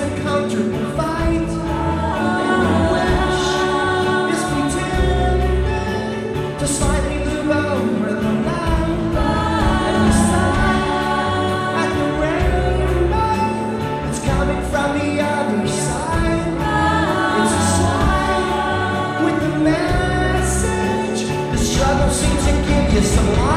uncomfortable fight. And the wish is pretending to slightly move over the line. And we sigh at the rainbow that's coming from the other side. It's a sign with the message. The struggle seems to give you some light.